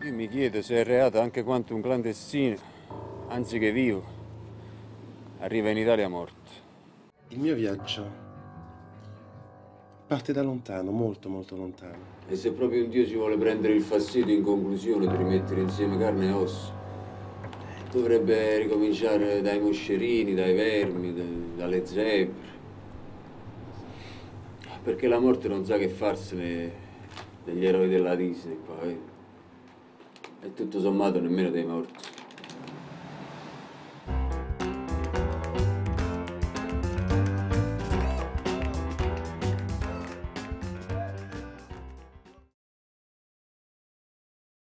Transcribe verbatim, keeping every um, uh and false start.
Io mi chiedo se è reato anche quanto un clandestino, anziché vivo, arriva in Italia morto. Il mio viaggio parte da lontano, molto molto lontano. E se proprio un Dio ci vuole prendere il fastidio in conclusione di rimettere insieme carne e ossa, dovrebbe ricominciare dai moscerini, dai vermi, da- dalle zebre. Perché la morte non sa che farsene degli eroi della Disney qua, eh? E tutto sommato nemmeno dei morti.